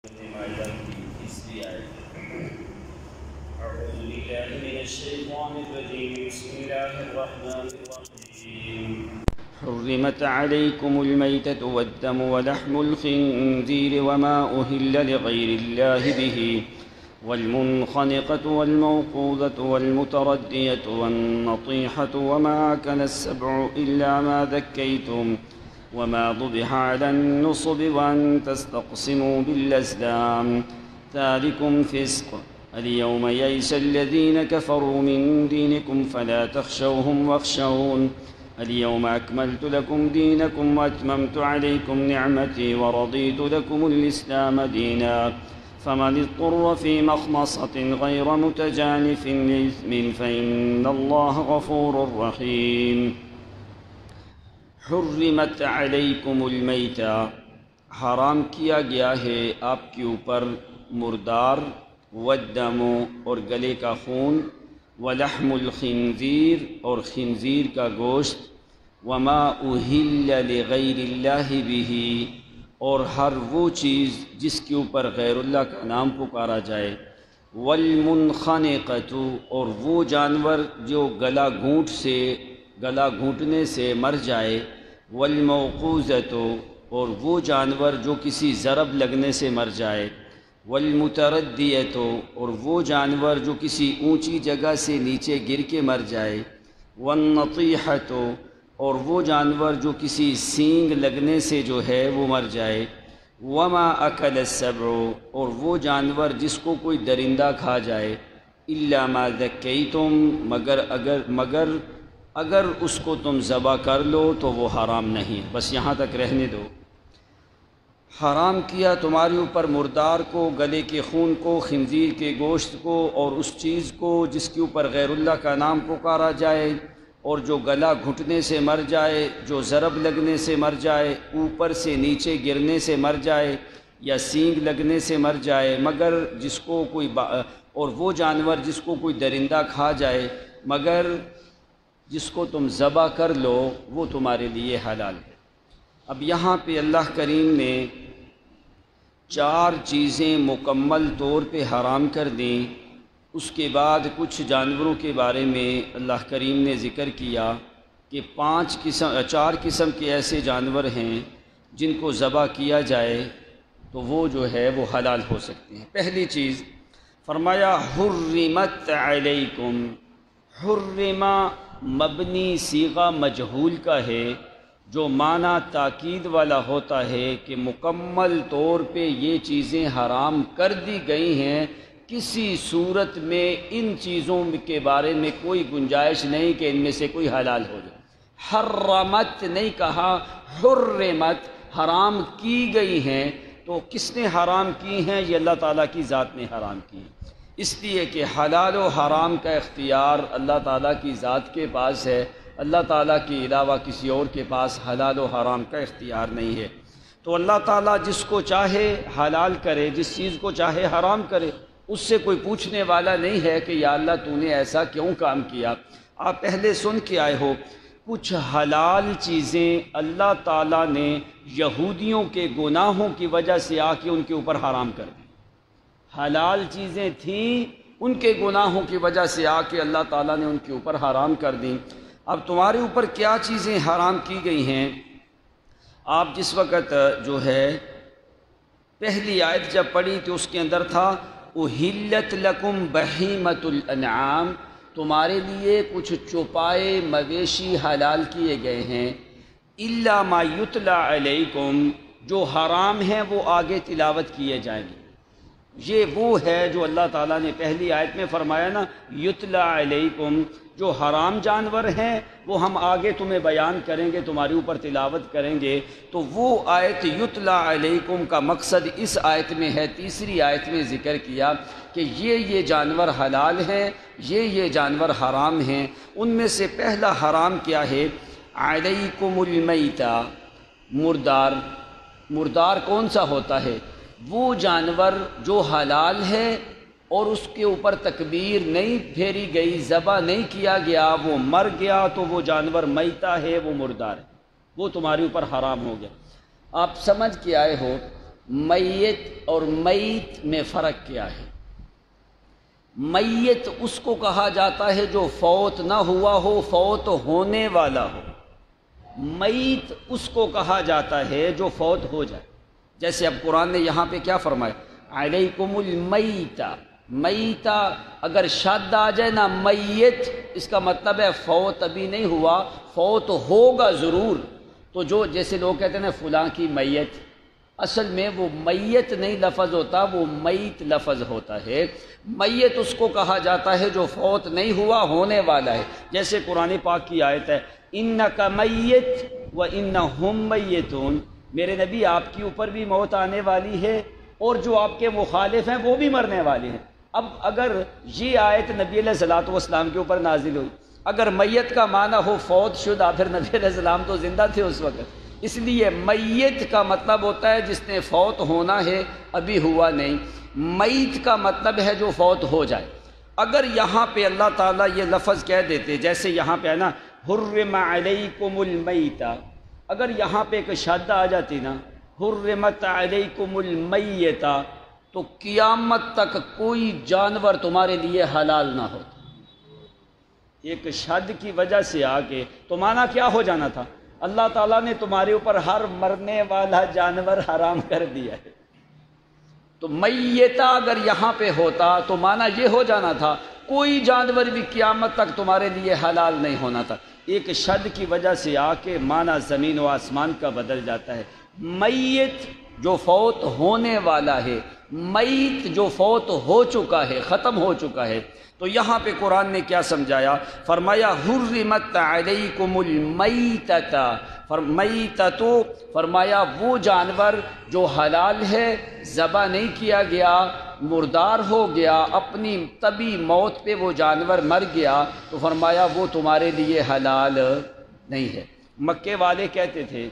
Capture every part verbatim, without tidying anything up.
تیسری آیت اعوذ باللہ من الشیطان الرجیم بسم اللہ الرحمن الرحیم حرمت علیکم المیتۃ والدم ولحم الخنزیر وما أهل لغیر اللہ به والمنخنقة والموقوذة والمتردية والنطيحة وما أكل السبع إلا ما ذكيتم وما ذبح على النصب وأن تستقسموا بالأزلام ذلكم فسق اليوم يئس الذين كفروا من دينكم فلا تخشوهم واخشون اليوم أكملت لكم دينكم وأتممت عليكم نعمتي ورضيت لكم الإسلام دينا فمن اضطر في مخمصة غير متجانف لإثم فإن الله غفور رحيم حرمت علیکم المیتہ حرام کیا گیا ہے آپ کے اوپر مردار والدم اور گلے کا خون ولحم الخنزیر اور خنزیر کا گوشت وما أهل لغیر اللہ به اور ہر وہ چیز جس کے اوپر غیر اللہ کا نام پکارا جائے والمنخنقۃ اور وہ جانور جو گلا گھونٹ سے گلا گھونٹنے سے مر جائے والموقوذۃ اور وہ جانور جو کسی ضرب لگنے سے مر جائے والمتردیۃ اور وہ جانور جو کسی اونچی جگہ سے نیچے گر کے مر جائے والنطیحۃ اور وہ جانور جو کسی سینگ لگنے سے جو ہے وہ مر جائے وما أكل السبع اور وہ جانور جس کو کوئی درندہ کھا جائے الا ما ذکیتم مگر اگر مگر اگر اس کو تم ذبح کر لو تو وہ حرام نہیں، بس یہاں تک رہنے دو۔ حرام کیا تمہارے اوپر مردار کو، گلے کے خون کو، خنزیر کے گوشت کو اور اس چیز کو جس کے اوپر غیر اللہ کا نام پکارا جائے اور جو گلا گھٹنے سے مر جائے، جو ضرب لگنے سے مر جائے، اوپر سے نیچے گرنے سے مر جائے یا سینگ لگنے سے مر جائے، مگر جس کو کوئی با اور وہ جانور جس کو کوئی درندہ کھا جائے مگر جس کو تم ذبح کر لو وہ تمہارے لیے حلال ہے۔ اب یہاں پہ اللہ کریم نے چار چیزیں مکمل طور پہ حرام کر دیں، اس کے بعد کچھ جانوروں کے بارے میں اللہ کریم نے ذکر کیا کہ پانچ قسم چار قسم کے ایسے جانور ہیں جن کو ذبح کیا جائے تو وہ جو ہے وہ حلال ہو سکتے ہیں۔ پہلی چیز فرمایا حرمت علیکم، حرمہ مبنی صیغہ مجہول کا ہے جو معنی تاکید والا ہوتا ہے کہ مکمل طور پہ یہ چیزیں حرام کر دی گئی ہیں، کسی صورت میں ان چیزوں کے بارے میں کوئی گنجائش نہیں کہ ان میں سے کوئی حلال ہو جائے۔ حرمت نہیں کہا، حرمت حرام کی گئی ہیں، تو کس نے حرام کی ہیں؟ یہ اللہ تعالیٰ کی ذات نے حرام کی ہیں، اس لیے کہ حلال و حرام کا اختیار اللہ تعالیٰ کی ذات کے پاس ہے، اللہ تعالیٰ کے علاوہ کسی اور کے پاس حلال و حرام کا اختیار نہیں ہے۔ تو اللہ تعالیٰ جس کو چاہے حلال کرے، جس چیز کو چاہے حرام کرے، اس سے کوئی پوچھنے والا نہیں ہے کہ یا اللہ تو نے ایسا کیوں کام کیا۔ آپ پہلے سن کے آئے ہو کچھ حلال چیزیں اللہ تعالیٰ نے یہودیوں کے گناہوں کی وجہ سے آ کے ان کے اوپر حرام کر دی۔ حلال چیزیں تھیں، ان کے گناہوں کی وجہ سے آ کے اللہ تعالیٰ نے ان کے اوپر حرام کر دیں۔ اب تمہارے اوپر کیا چیزیں حرام کی گئی ہیں؟ آپ جس وقت جو ہے پہلی آیت جب پڑھی تو اس کے اندر تھا احلت لکم بہیمۃ الانعام، تمہارے لیے کچھ چوپائے مویشی حلال کیے گئے ہیں، الا ما یتلی علیکم، جو حرام ہیں وہ آگے تلاوت کیے جائیں گے۔ یہ وہ ہے جو اللہ تعالیٰ نے پہلی آیت میں فرمایا نا یتلی علیکم، جو حرام جانور ہیں وہ ہم آگے تمہیں بیان کریں گے، تمہارے اوپر تلاوت کریں گے۔ تو وہ آیت یتلی علیکم کا مقصد اس آیت میں ہے، تیسری آیت میں ذکر کیا کہ یہ یہ جانور حلال ہیں، یہ یہ جانور حرام ہیں۔ ان میں سے پہلا حرام کیا ہے؟ علیکم المیتہ، مردار۔ مردار کون سا ہوتا ہے؟ وہ جانور جو حلال ہے اور اس کے اوپر تکبیر نہیں پھیری گئی، ذبح نہیں کیا گیا، وہ مر گیا تو وہ جانور میتہ ہے، وہ مردار ہے، وہ تمہارے اوپر حرام ہو گیا۔ آپ سمجھ کے آئے ہو میت اور میت میں فرق کیا ہے؟ میت اس کو کہا جاتا ہے جو فوت نہ ہوا ہو، فوت ہونے والا ہو۔ میت اس کو کہا جاتا ہے جو فوت ہو جائے۔ جیسے اب قرآن نے یہاں پہ کیا فرمایا؟ علیکم المیتہ، میتہ اگر شد آ جائے نا میت، اس کا مطلب ہے فوت ابھی نہیں ہوا، فوت ہوگا ضرور۔ تو جو جیسے لوگ کہتے ہیں نا فلاں کی میت، اصل میں وہ میت نہیں لفظ ہوتا، وہ میت لفظ ہوتا ہے۔ میت اس کو کہا جاتا ہے جو فوت نہیں ہوا، ہونے والا ہے۔ جیسے قرآن پاک کی آیت ہے انک میت و انہم میتون، میرے نبی آپ کے اوپر بھی موت آنے والی ہے اور جو آپ کے مخالف ہیں وہ بھی مرنے والے ہیں۔ اب اگر یہ آیت نبی علیہ الصلوۃ والسلام کے اوپر نازل ہوئی، اگر میت کا معنی ہو فوت شدہ، پھر نبی علیہ السلام تو زندہ تھے اس وقت، اس لیے میت کا مطلب ہوتا ہے جس نے فوت ہونا ہے، ابھی ہوا نہیں۔ میت کا مطلب ہے جو فوت ہو جائے۔ اگر یہاں پہ اللہ تعالیٰ یہ لفظ کہہ دیتے، جیسے یہاں پہ ہے نا حرم علیکم المیتہ، اگر یہاں پہ ایک شد آ جاتی نا حرمت علیکم المیتہ، تو قیامت تک کوئی جانور تمہارے لیے حلال نہ ہوتا۔ ایک شد کی وجہ سے آ کے تو مانا کیا ہو جانا تھا؟ اللہ تعالیٰ نے تمہارے اوپر ہر مرنے والا جانور حرام کر دیا ہے۔ تو میتہ اگر یہاں پہ ہوتا تو مانا یہ ہو جانا تھا کوئی جانور بھی قیامت تک تمہارے لیے حلال نہیں ہونا تھا۔ ایک شد کی وجہ سے آ کے مانا زمین و آسمان کا بدل جاتا ہے۔ میت جو فوت ہونے والا ہے، میت جو فوت ہو چکا ہے، ختم ہو چکا ہے۔ تو یہاں پہ قرآن نے کیا سمجھایا؟ فرمایا حرمت علیکم المیتۃ، فرمیتۃ فرمایا وہ جانور جو حلال ہے، ذبح نہیں کیا گیا، مردار ہو گیا، اپنی طبی موت پہ وہ جانور مر گیا، تو فرمایا وہ تمہارے لیے حلال نہیں ہے۔ مکے والے کہتے تھے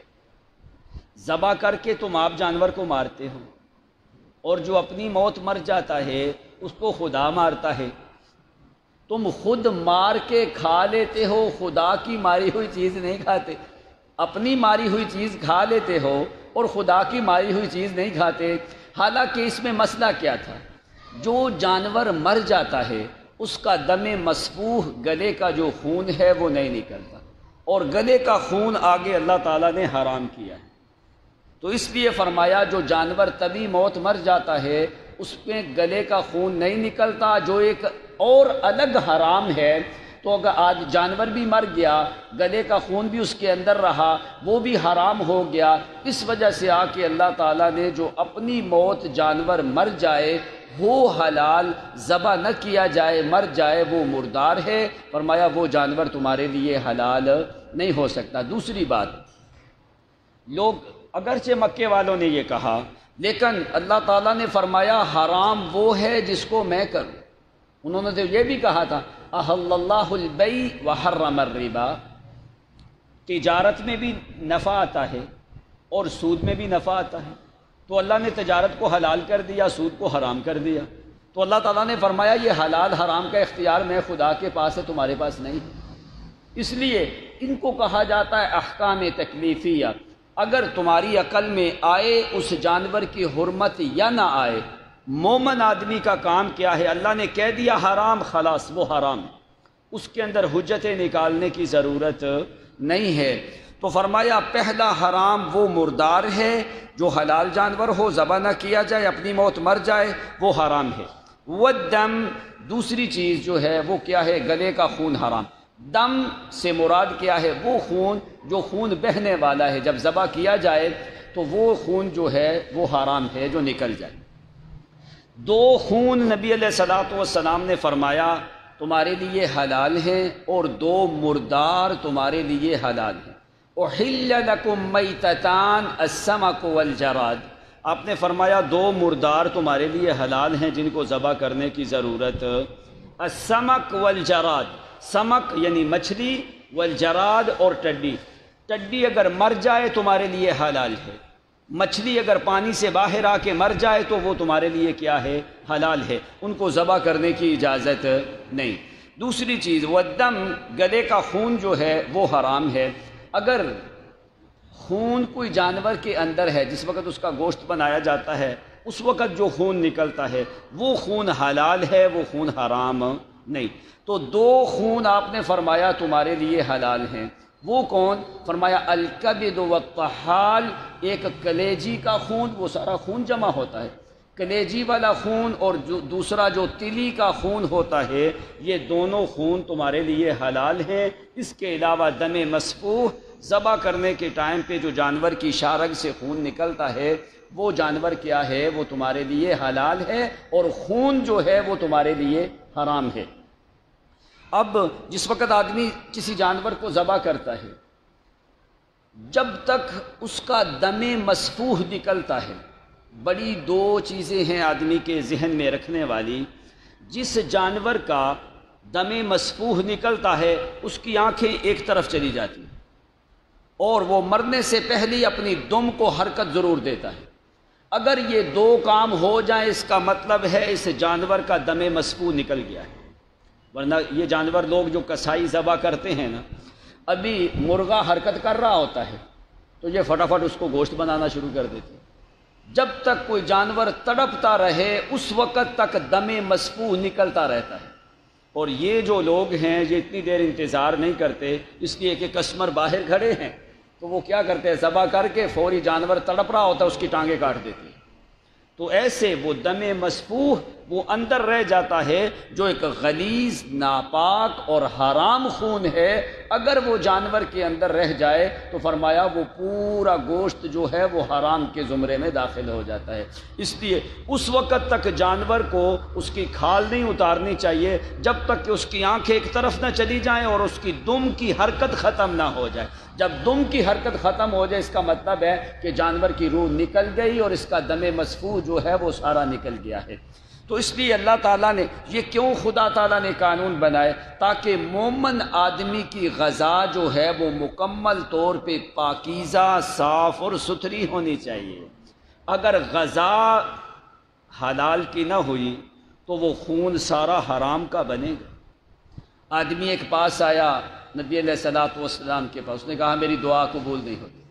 ذبح کر کے تم آپ جانور کو مارتے ہو، اور جو اپنی موت مر جاتا ہے اس کو خدا مارتا ہے۔ تم خود مار کے کھا لیتے ہو، خدا کی ماری ہوئی چیز نہیں کھاتے۔ اپنی ماری ہوئی چیز کھا لیتے ہو اور خدا کی ماری ہوئی چیز نہیں کھاتے۔ حالانکہ اس میں مسئلہ کیا تھا؟ جو جانور مر جاتا ہے اس کا دم مسفوح، گلے کا جو خون ہے وہ نہیں نکلتا، اور گلے کا خون آگے اللہ تعالیٰ نے حرام کیا ہے۔ تو اس لیے فرمایا جو جانور طبی موت مر جاتا ہے اس میں گلے کا خون نہیں نکلتا، جو ایک اور الگ حرام ہے۔ تو اگر آج جانور بھی مر گیا، گلے کا خون بھی اس کے اندر رہا، وہ بھی حرام ہو گیا۔ اس وجہ سے آ کے اللہ تعالیٰ نے جو اپنی موت جانور مر جائے وہ حلال، ذبح نہ کیا جائے مر جائے وہ مردار ہے، فرمایا وہ جانور تمہارے لیے حلال نہیں ہو سکتا۔ دوسری بات، لوگ اگرچہ مکے والوں نے یہ کہا، لیکن اللہ تعالیٰ نے فرمایا حرام وہ ہے جس کو میں کروں۔ انہوں نے تو یہ بھی کہا تھا احل اللہ البیع وحرم الربا، تجارت میں بھی نفع آتا ہے اور سود میں بھی نفع آتا ہے، تو اللہ نے تجارت کو حلال کر دیا، سود کو حرام کر دیا۔ تو اللہ تعالیٰ نے فرمایا یہ حلال حرام کا اختیار میں خدا کے پاس ہے، تمہارے پاس نہیں ہے۔ اس لیے ان کو کہا جاتا ہے احکام تکلیفیہ۔ اگر تمہاری عقل میں آئے اس جانور کی حرمت یا نہ آئے، مومن آدمی کا کام کیا ہے؟ اللہ نے کہہ دیا حرام، خلاص وہ حرام، اس کے اندر حجتیں نکالنے کی ضرورت نہیں ہے۔ تو فرمایا پہلا حرام وہ مردار ہے، جو حلال جانور ہو، ذبح نہ کیا جائے، اپنی موت مر جائے، وہ حرام ہے۔ والدم، دوسری چیز جو ہے وہ کیا ہے؟ گلے کا خون حرام۔ دم سے مراد کیا ہے؟ وہ خون جو خون بہنے والا ہے، جب ذبح کیا جائے تو وہ خون جو ہے وہ حرام ہے جو نکل جائے۔ دو خون نبی علیہ الصلوۃ والسلام نے فرمایا تمہارے لیے حلال ہیں، اور دو مردار تمہارے لیے حلال ہیں۔ احل لکم میتتان السمک والجراد، آپ نے فرمایا دو مردار تمہارے لیے حلال ہیں جن کو ذبح کرنے کی ضرورت۔ السمک والجراد، سمک یعنی مچھلی، والجراد اور ٹڈی۔ ٹڈی اگر مر جائے تمہارے لیے حلال ہے، مچھلی اگر پانی سے باہر آ کے مر جائے تو وہ تمہارے لیے کیا ہے؟ حلال ہے، ان کو ذبح کرنے کی اجازت نہیں۔ دوسری چیز والدم، گلے کا خون جو ہے وہ حرام ہے۔ اگر خون کوئی جانور کے اندر ہے، جس وقت اس کا گوشت بنایا جاتا ہے اس وقت جو خون نکلتا ہے وہ خون حلال ہے، وہ خون حرام نہیں۔ تو دو خون آپ نے فرمایا تمہارے لیے حلال ہیں، وہ کون؟ فرمایا الکبد والطحال، ایک کلیجی کا خون، وہ سارا خون جمع ہوتا ہے، کلیجی والا خون، اور جو دوسرا جو تلی کا خون ہوتا ہے، یہ دونوں خون تمہارے لیے حلال ہیں۔ اس کے علاوہ دم مسفوح، ذبح کرنے کے ٹائم پہ جو جانور کی شارگ سے خون نکلتا ہے وہ جانور کیا ہے؟ وہ تمہارے لیے حلال ہے، اور خون جو ہے وہ تمہارے لیے حرام ہے۔ اب جس وقت آدمی کسی جانور کو ذبح کرتا ہے، جب تک اس کا دم مسفوح نکلتا ہے، بڑی دو چیزیں ہیں آدمی کے ذہن میں رکھنے والی۔ جس جانور کا دم مسفوح نکلتا ہے اس کی آنکھیں ایک طرف چلی جاتی ہیں، اور وہ مرنے سے پہلے اپنی دم کو حرکت ضرور دیتا ہے۔ اگر یہ دو کام ہو جائیں اس کا مطلب ہے اس جانور کا دم مسفوح نکل گیا ہے۔ ورنہ یہ جانور لوگ جو کسائی ذبح کرتے ہیں نا، ابھی مرغا حرکت کر رہا ہوتا ہے تو یہ فٹافٹ اس کو گوشت بنانا شروع کر دیتے ہیں۔ جب تک کوئی جانور تڑپتا رہے اس وقت تک دم مسفوح نکلتا رہتا ہے۔ اور یہ جو لوگ ہیں یہ اتنی دیر انتظار نہیں کرتے، اس لیے کہ کسٹمر باہر کھڑے ہیں تو وہ کیا کرتے ہیں؟ ذبح کر کے فوری جانور تڑپ رہا ہوتا ہے اس کی ٹانگیں کاٹ دیتے ہیں۔ تو ایسے وہ دم مسفوح وہ اندر رہ جاتا ہے، جو ایک غلیظ، ناپاک اور حرام خون ہے، اگر وہ جانور کے اندر رہ جائے تو فرمایا وہ پورا گوشت جو ہے وہ حرام کے زمرے میں داخل ہو جاتا ہے۔ اس لیے اس وقت تک جانور کو اس کی کھال نہیں اتارنی چاہیے جب تک کہ اس کی آنکھیں ایک طرف نہ چلی جائیں اور اس کی دم کی حرکت ختم نہ ہو جائے۔ جب دم کی حرکت ختم ہو جائے اس کا مطلب ہے کہ جانور کی روح نکل گئی اور اس کا دم مسفوح جو ہے وہ سارا نکل گیا ہے۔ تو اس لیے اللہ تعالیٰ نے یہ کیوں خدا تعالیٰ نے قانون بنائے؟ تاکہ مومن آدمی کی غذا جو ہے وہ مکمل طور پہ پاکیزہ، صاف اور ستھری ہونی چاہیے۔ اگر غذا حلال کی نہ ہوئی تو وہ خون سارا حرام کا بنے گا۔ آدمی ایک پاس آیا نبی علیہ الصلوۃ والسلام کے پاس، اس نے کہا میری دعا قبول نہیں ہوتی۔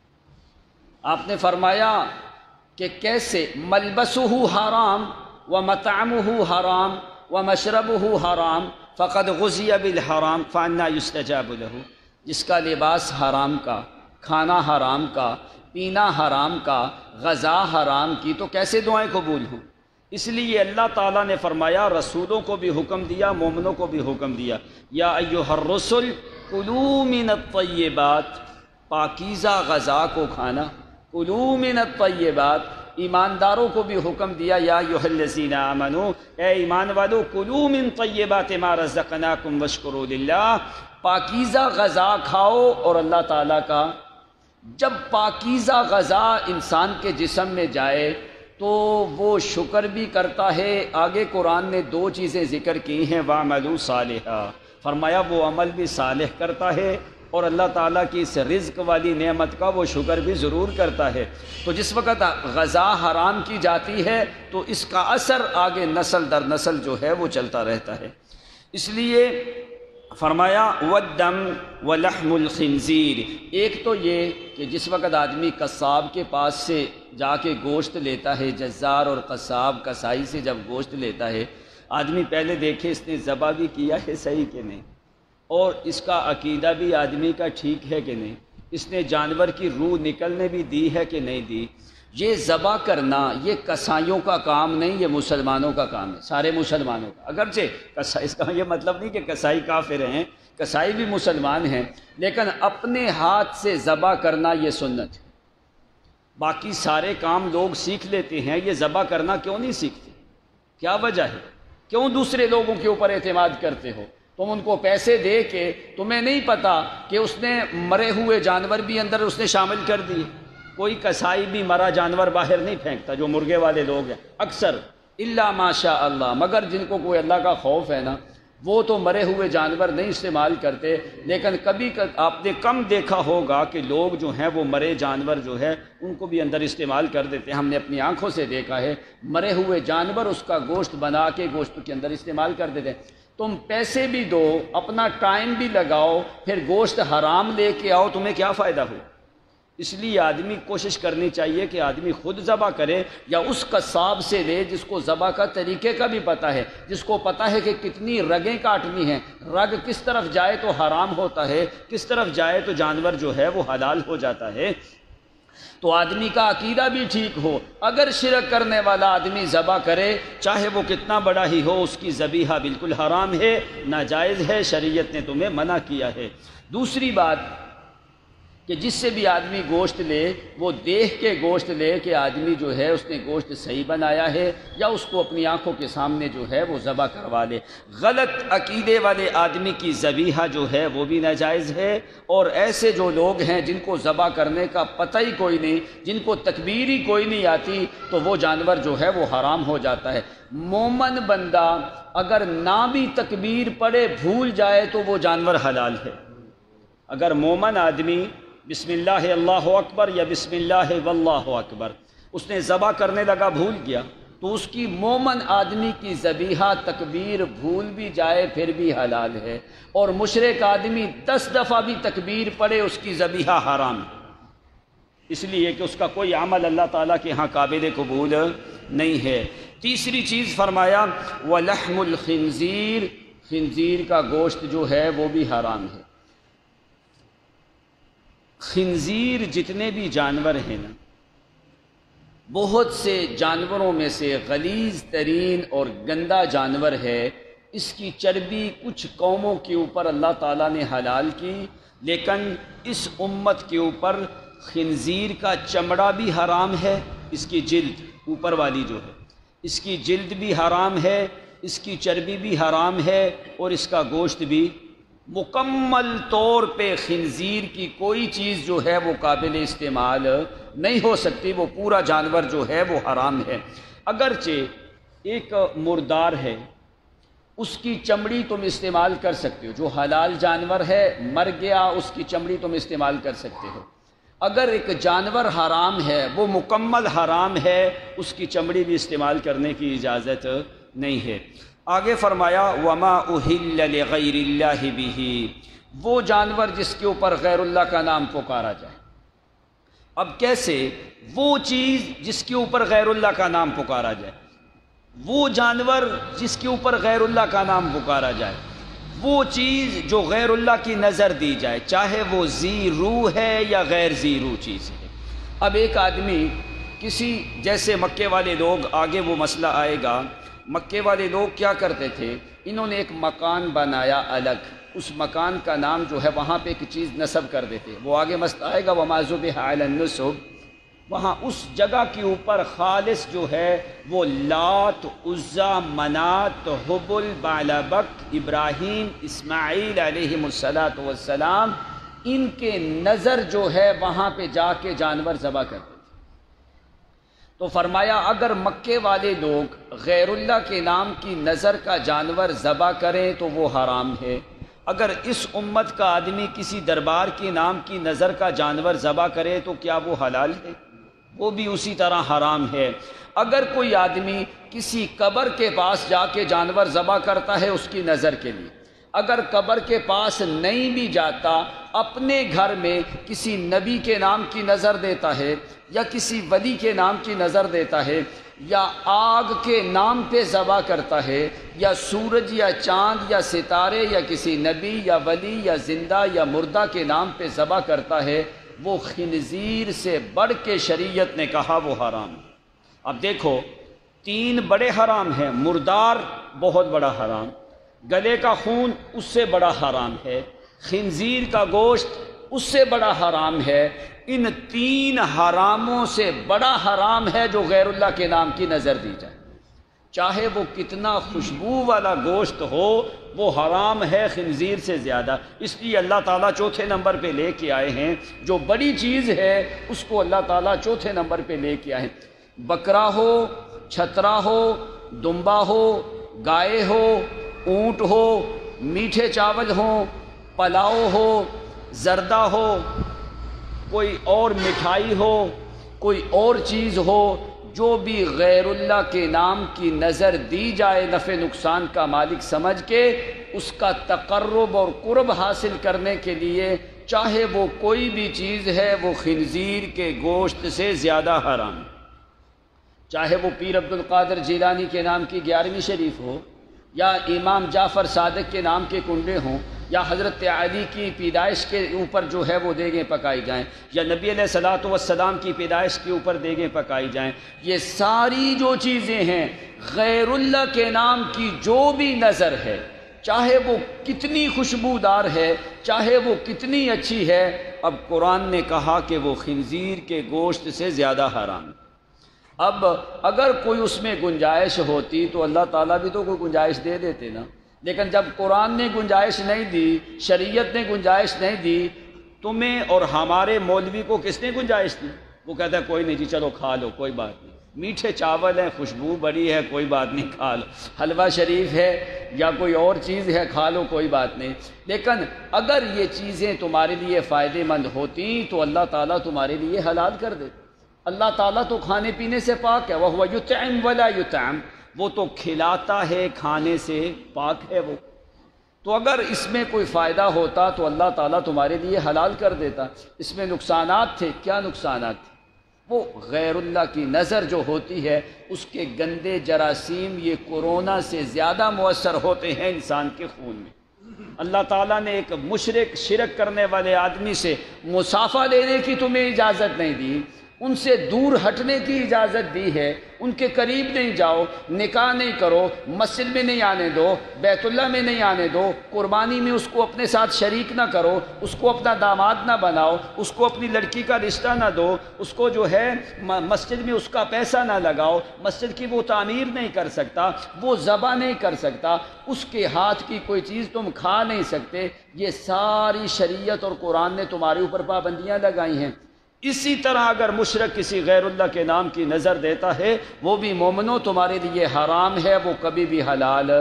آپ نے فرمایا کہ کیسے؟ ملبسہ حرام ومطعمہ حرام ومشربہ حرام فقد غزی بالحرام فانا یستجاب لہ۔ جس کا لباس حرام کا، کھانا حرام کا، پینا حرام کا، غذا حرام کی، تو کیسے دعائیں قبول ہوں؟ اس لیے اللہ تعالیٰ نے فرمایا، رسولوں کو بھی حکم دیا، مومنوں کو بھی حکم دیا، یا ایھا الرسل کلوا من الطیبات، پاکیزہ غذا کو کھانا، کلوا من الطیبات۔ ایمانداروں کو بھی حکم دیا، یا ایھا الذین آمنوا، اے ایمان والو، کلوا من طیبات ما رزقناکم واشکروا للہ، پاکیزہ غذا کھاؤ اور اللہ تعالیٰ کا۔ جب پاکیزہ غذا انسان کے جسم میں جائے تو وہ شکر بھی کرتا ہے۔ آگے قرآن نے دو چیزیں ذکر کی ہیں، وَاعْمَلُوا صَالِحًا، فرمایا وہ عمل بھی صالح کرتا ہے اور اللہ تعالیٰ کی اس رزق والی نعمت کا وہ شکر بھی ضرور کرتا ہے۔ تو جس وقت غذا حرام کی جاتی ہے تو اس کا اثر آگے نسل در نسل جو ہے وہ چلتا رہتا ہے۔ اس لیے فرمایا وَالدَّمُ وَلَحْمُ الْخِنْزِيرِ، ایک تو یہ کہ جس وقت آدمی قصاب کے پاس سے جا کے گوشت لیتا ہے، جزار اور قصاب کسائی سے جب گوشت لیتا ہے، آدمی پہلے دیکھے اس نے ذبح بھی کیا ہے صحیح کہ نہیں، اور اس کا عقیدہ بھی آدمی کا ٹھیک ہے کہ نہیں، اس نے جانور کی روح نکلنے بھی دی ہے کہ نہیں دی۔ یہ ذبح کرنا یہ کسائیوں کا کام نہیں، یہ مسلمانوں کا کام ہے، سارے مسلمانوں کا۔ اگرچہ اس کا یہ مطلب نہیں کہ کسائی کافر ہیں، کسائی بھی مسلمان ہیں، لیکن اپنے ہاتھ سے ذبح کرنا یہ سنت ہے۔ باقی سارے کام لوگ سیکھ لیتے ہیں، یہ ذبح کرنا کیوں نہیں سیکھتے؟ کیا وجہ ہے؟ کیوں دوسرے لوگوں کے اوپر اعتماد کرتے ہو؟ تم ان کو پیسے دے کے تمہیں نہیں پتا کہ اس نے مرے ہوئے جانور بھی اندر اس نے شامل کر دیے۔ کوئی کسائی بھی مرا جانور باہر نہیں پھینکتا، جو مرغے والے لوگ ہیں اکثر، الا ماشاء اللہ، مگر جن کو کوئی اللہ کا خوف ہے نا، وہ تو مرے ہوئے جانور نہیں استعمال کرتے۔ لیکن کبھی آپ نے کم دیکھا ہوگا کہ لوگ جو ہیں وہ مرے جانور جو ہے ان کو بھی اندر استعمال کر دیتے ہیں۔ ہم نے اپنی آنکھوں سے دیکھا ہے، مرے ہوئے جانور اس کا گوشت بنا کے گوشت کے اندر استعمال کر دیتے ہیں۔ تم پیسے بھی دو، اپنا ٹائم بھی لگاؤ، پھر گوشت حرام لے کے آؤ، تمہیں کیا فائدہ ہو؟ اس لیے آدمی کوشش کرنی چاہیے کہ آدمی خود ذبح کرے یا اس قصاب سے لے جس کو ذبح کا طریقے کا بھی پتہ ہے، جس کو پتہ ہے کہ کتنی رگیں کاٹنی ہیں، رگ کس طرف جائے تو حرام ہوتا ہے، کس طرف جائے تو جانور جو ہے وہ حلال ہو جاتا ہے۔ تو آدمی کا عقیدہ بھی ٹھیک ہو۔ اگر شرک کرنے والا آدمی ذبح کرے چاہے وہ کتنا بڑا ہی ہو، اس کی ذبیحہ بالکل حرام ہے، ناجائز ہے، شریعت نے تمہیں منع کیا ہے۔ دوسری بات کہ جس سے بھی آدمی گوشت لے وہ دیکھ کے گوشت لے کہ آدمی جو ہے اس نے گوشت صحیح بنایا ہے، یا اس کو اپنی آنکھوں کے سامنے جو ہے وہ ذبح کروا لے۔ غلط عقیدے والے آدمی کی ذبیحہ جو ہے وہ بھی ناجائز ہے، اور ایسے جو لوگ ہیں جن کو ذبح کرنے کا پتہ ہی کوئی نہیں، جن کو تکبیر ہی کوئی نہیں آتی، تو وہ جانور جو ہے وہ حرام ہو جاتا ہے۔ مومن بندہ اگر نہ بھی تکبیر پڑھے بھول جائے تو وہ جانور حلال ہے۔ اگر مومن آدمی بسم اللہ اللہ اکبر یا بسم اللہ واللہ اکبر اس نے ذبح کرنے لگا بھول گیا، تو اس کی مومن آدمی کی ذبیحہ تکبیر بھول بھی جائے پھر بھی حلال ہے، اور مشرک آدمی دس دفعہ بھی تکبیر پڑھے اس کی ذبیحہ حرام ہے، اس لیے کہ اس کا کوئی عمل اللہ تعالیٰ کے ہاں قابل قبول نہیں ہے۔ تیسری چیز فرمایا وَلَحْمُ الْخِنْزِيرِ، خنزیر کا گوشت جو ہے وہ بھی حرام ہے۔ خنزیر جتنے بھی جانور ہیں نا، بہت سے جانوروں میں سے غلیظ ترین اور گندا جانور ہے۔ اس کی چربی کچھ قوموں کے اوپر اللہ تعالیٰ نے حلال کی، لیکن اس امت کے اوپر خنزیر کا چمڑا بھی حرام ہے، اس کی جلد اوپر والی جو ہے اس کی جلد بھی حرام ہے، اس کی چربی بھی حرام ہے، اور اس کا گوشت بھی۔ مکمل طور پہ خنزیر کی کوئی چیز جو ہے وہ قابل استعمال نہیں ہو سکتی، وہ پورا جانور جو ہے وہ حرام ہے۔ اگرچہ ایک مردار ہے، اس کی چمڑی تم استعمال کر سکتے ہو، جو حلال جانور ہے مر گیا اس کی چمڑی تم استعمال کر سکتے ہو۔ اگر ایک جانور حرام ہے، وہ مکمل حرام ہے، اس کی چمڑی بھی استعمال کرنے کی اجازت نہیں ہے۔ آگے فرمایا وما اہل لغیر اللہ بہ، وہ جانور جس کے اوپر غیر اللہ کا نام پکارا جائے۔ اب کیسے؟ وہ چیز جس کے اوپر غیر اللہ کا نام پکارا جائے، وہ جانور جس کے اوپر غیر اللہ کا نام پکارا جائے، وہ چیز جو غیر اللہ کی نظر دی جائے، چاہے وہ ذی روح ہے یا غیر ذی روح چیز ہے۔ اب ایک آدمی کسی، جیسے مکے والے لوگ، آگے وہ مسئلہ آئے گا، مکے والے لوگ کیا کرتے تھے، انہوں نے ایک مکان بنایا الگ، اس مکان کا نام جو ہے وہاں پہ ایک چیز نصب کر دیتے، وہ آگے مسئلہ آئے گا وما ذبح علی النصب، وہاں اس جگہ کے اوپر خالص جو ہے وہ لات، عزا، منات، حبل، بعلبک، ابراہیم، اسماعیل علیہم الصلاۃ والسلام، ان کے نظر جو ہے وہاں پہ جا کے جانور ذبح کرتے تھے۔ تو فرمایا اگر مکے والے لوگ غیر اللہ کے نام کی نظر کا جانور ذبح کریں تو وہ حرام ہے، اگر اس امت کا آدمی کسی دربار کے نام کی نظر کا جانور ذبح کرے تو کیا وہ حلال ہے؟ وہ بھی اسی طرح حرام ہے۔ اگر کوئی آدمی کسی قبر کے پاس جا کے جانور ذبح کرتا ہے اس کی نظر کے لیے، اگر قبر کے پاس نہیں بھی جاتا، اپنے گھر میں کسی نبی کے نام کی نظر دیتا ہے یا کسی ولی کے نام کی نظر دیتا ہے، یا آگ کے نام پہ ذبح کرتا ہے، یا سورج یا چاند یا ستارے یا کسی نبی یا ولی یا زندہ یا مردہ کے نام پہ ذبح کرتا ہے، وہ خنزیر سے بڑھ کے شریعت نے کہا وہ حرام ہے۔ اب دیکھو تین بڑے حرام ہیں، مردار بہت بڑا حرام، گلے کا خون اس سے بڑا حرام ہے، خنزیر کا گوشت اس سے بڑا حرام ہے۔ ان تین حراموں سے بڑا حرام ہے جو غیر اللہ کے نام کی نظر دی جائے، چاہے وہ کتنا خوشبو والا گوشت ہو، وہ حرام ہے خنزیر سے زیادہ۔ اس لیے اللہ تعالیٰ چوتھے نمبر پہ لے کے آئے ہیں، جو بڑی چیز ہے اس کو اللہ تعالیٰ چوتھے نمبر پہ لے کے آئے ہیں۔ بکرا ہو، چھترا ہو، دمبا ہو، گائے ہو، اونٹ ہو، میٹھے چاول ہوں، پلاؤ ہو، زردہ ہو، کوئی اور مٹھائی ہو، کوئی اور چیز ہو، جو بھی غیر اللہ کے نام کی نظر دی جائے نفع نقصان کا مالک سمجھ کے، اس کا تقرب اور قرب حاصل کرنے کے لیے چاہے وہ کوئی بھی چیز ہے وہ خنزیر کے گوشت سے زیادہ حرام ہے، چاہے وہ پیر عبد القادر جیلانی کے نام کی گیارہویں شریف ہو، یا امام جعفر صادق کے نام کے کنڈے ہوں، یا حضرت علی کی پیدائش کے اوپر جو ہے وہ دیگیں پکائی جائیں، یا نبی علیہ الصلوۃ والسلام کی پیدائش کے اوپر دیگیں پکائی جائیں، یہ ساری جو چیزیں ہیں غیر اللہ کے نام کی جو بھی نظر ہے، چاہے وہ کتنی خوشبودار ہے، چاہے وہ کتنی اچھی ہے، اب قرآن نے کہا کہ وہ خنزیر کے گوشت سے زیادہ حرام ہے۔ اب اگر کوئی اس میں گنجائش ہوتی تو اللہ تعالیٰ بھی تو کوئی گنجائش دے دیتے نا، لیکن جب قرآن نے گنجائش نہیں دی، شریعت نے گنجائش نہیں دی، تمہیں اور ہمارے مولوی کو کس نے گنجائش دی؟ وہ کہتا ہے کوئی نہیں جی چلو کھا لو، کوئی بات نہیں، میٹھے چاول ہیں، خوشبو بڑی ہے، کوئی بات نہیں کھا لو، حلوہ شریف ہے یا کوئی اور چیز ہے کھا لو، کوئی بات نہیں۔ لیکن اگر یہ چیزیں تمہارے لیے فائدہ مند ہوتی تو اللہ تعالیٰ تمہارے لیے حلال کر دیتے۔ اللہ تعالیٰ تو کھانے پینے سے پاک ہے، وَهُوَ يُطْعِمُ وَلَا يُطْعَمُ، وہ تو کھلاتا ہے، کھانے سے پاک ہے وہ۔ تو اگر اس میں کوئی فائدہ ہوتا تو اللہ تعالیٰ تمہارے لیے حلال کر دیتا۔ اس میں نقصانات تھے، کیا نقصانات تھے؟ وہ غیر اللہ کی نظر جو ہوتی ہے، اس کے گندے جراثیم یہ کورونا سے زیادہ مؤثر ہوتے ہیں انسان کے خون میں۔ اللہ تعالیٰ نے ایک مشرک شرک کرنے والے آدمی سے مصافحہ لینے کی تمہیں اجازت نہیں دی، ان سے دور ہٹنے کی اجازت دی ہے، ان کے قریب نہیں جاؤ، نکاح نہیں کرو، مسجد میں نہیں آنے دو، بیت اللہ میں نہیں آنے دو، قربانی میں اس کو اپنے ساتھ شریک نہ کرو، اس کو اپنا داماد نہ بناؤ، اس کو اپنی لڑکی کا رشتہ نہ دو، اس کو جو ہے مسجد میں اس کا پیسہ نہ لگاؤ، مسجد کی وہ تعمیر نہیں کر سکتا، وہ ذبح نہیں کر سکتا، اس کے ہاتھ کی کوئی چیز تم کھا نہیں سکتے۔ یہ ساری شریعت اور قرآن نے تمہارے اوپر پابندیاں لگائی ہیں۔ اسی طرح اگر مشرک کسی غیر اللہ کے نام کی نظر دیتا ہے، وہ بھی مومنوں تمہارے لیے حرام ہے، وہ کبھی بھی حلال۔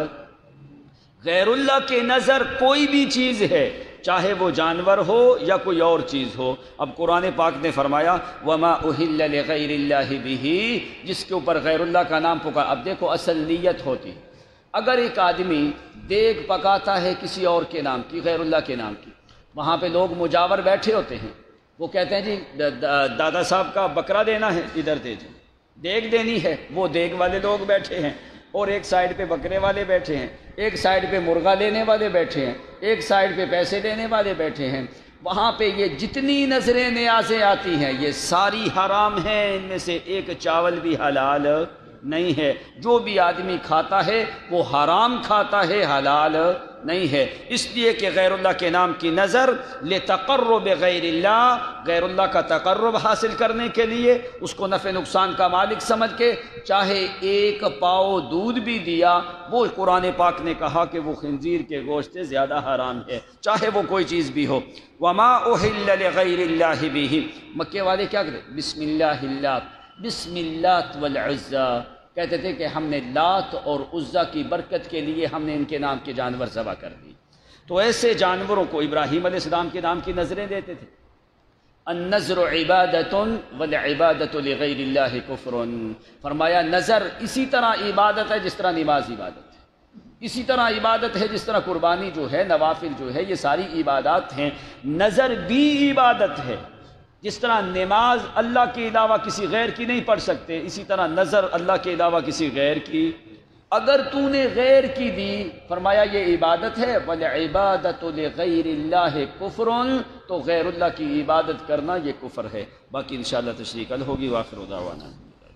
غیر اللہ کے نظر کوئی بھی چیز ہے، چاہے وہ جانور ہو یا کوئی اور چیز ہو۔ اب قرآن پاک نے فرمایا وَمَا أُهِلَّ لِغَيْرِ اللَّهِ بِهِ، جس کے اوپر غیر اللہ کا نام پکار۔ اب دیکھو اصل نیت ہوتی، اگر ایک آدمی دیگ پکاتا ہے کسی اور کے نام کی، غیر اللہ کے نام کی، وہاں پہ لوگ مجاور بیٹھے ہوتے ہیں، وہ کہتے ہیں جی دادا صاحب کا بکرا دینا ہے، ادھر دے دیں، دیگ دینی ہے، وہ دیگ والے لوگ بیٹھے ہیں، اور ایک سائیڈ پہ بکرے والے بیٹھے ہیں، ایک سائیڈ پہ مرغا لینے والے بیٹھے ہیں، ایک سائیڈ پہ پیسے لینے والے بیٹھے ہیں۔ وہاں پہ یہ جتنی نظریں نیازیں آتی ہیں یہ ساری حرام ہیں، ان میں سے ایک چاول بھی حلال نہیں ہے۔ جو بھی آدمی کھاتا ہے وہ حرام کھاتا ہے، حلال نہیں ہے۔ اس لیے کہ غیر اللہ کے نام کی نظر لتقرب غیر اللہ، غیر اللہ کا تقرب حاصل کرنے کے لیے، اس کو نفع نقصان کا مالک سمجھ کے چاہے ایک پاؤ دودھ بھی دیا، وہ قرآن پاک نے کہا کہ وہ خنزیر کے گوشت سے زیادہ حرام ہے، چاہے وہ کوئی چیز بھی ہو۔ وما اہل لغیر اللہ بہ، مکے والے کیا کہتے؟ بسم اللہ اللہ، بسم اللات والعزیٰ، کہتے تھے کہ ہم نے لات اور عزیٰ کی برکت کے لیے ہم نے ان کے نام کے جانور ذبح کر دی۔ تو ایسے جانوروں کو ابراہیم علیہ السلام کے نام کی نظریں دیتے تھے۔ النظر عبادۃ والعبادۃ لغیر اللہ کفر، فرمایا نظر اسی طرح عبادت ہے جس طرح نماز عبادت ہے، اسی طرح عبادت ہے جس طرح قربانی جو ہے، نوافل جو ہے، یہ ساری عبادات ہیں۔ نظر بھی عبادت ہے، جس طرح نماز اللہ کے علاوہ کسی غیر کی نہیں پڑھ سکتے، اسی طرح نظر اللہ کے علاوہ کسی غیر کی۔ اگر تو نے غیر کی دی، فرمایا یہ عبادت ہے، وَالْعِبَادَةُ لِغَيْرِ اللَّهِ كُفْرٌ، تو غیر اللہ کی عبادت کرنا یہ کفر ہے۔ باقی انشاءاللہ تشریح کل ہوگی۔ وآخر دعوانا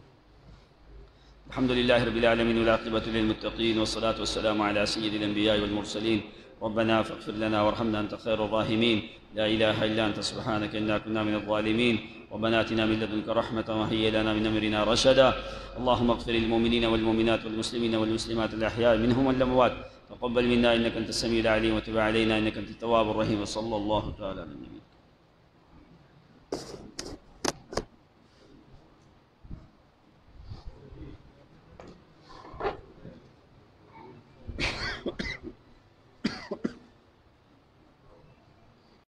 الحمد للہ رب العالمین والعاقبۃ للمتقین والصلاة والسلام علی سید الانبیاء والمرسلین ربنا فاغفر لنا وارحمنا انت خیر الراحمین لا الہ الا انت سبحانک انا كنا من الظالمین ربنا آتنا من لدنك رحمة وهيئ لنا من امرنا رشدا اللهم اغفر للمؤمنين والمؤمنات والمسلمين والمسلمات الاحياء منهم والاموات تقبل منا انك انت السميع العليم وتب علينا انك انت التواب الرحيم وصلى الله تعالى على النبي